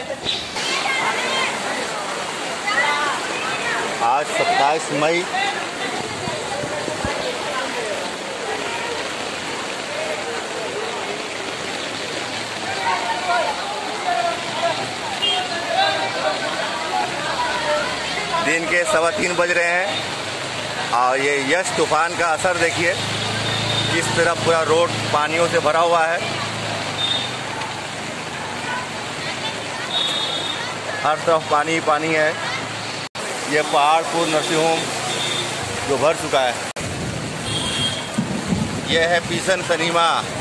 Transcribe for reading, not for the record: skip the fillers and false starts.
आज 27 मई दिन के 3:15 बज रहे हैं और ये यश तूफान का असर देखिए, किस तरह पूरा रोड पानियों से भरा हुआ है। हर तरफ पानी ही पानी है। ये पहाड़पुर नर्सिंग होम जो भर चुका है। यह है पीसन सनीमा।